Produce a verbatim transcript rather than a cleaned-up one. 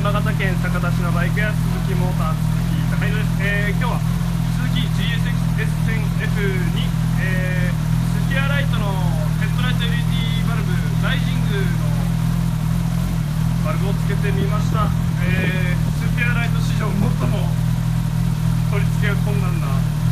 山形県酒田市のバイク屋鈴木モーター鈴木高井です。えー、今日は鈴木 ジーエスエックスせんエフ に、えー、スキアライトのヘッドライト エルイーディー バルブライジングのバルブをつけてみました。えー、スキアライト史上最も取り付けが困難な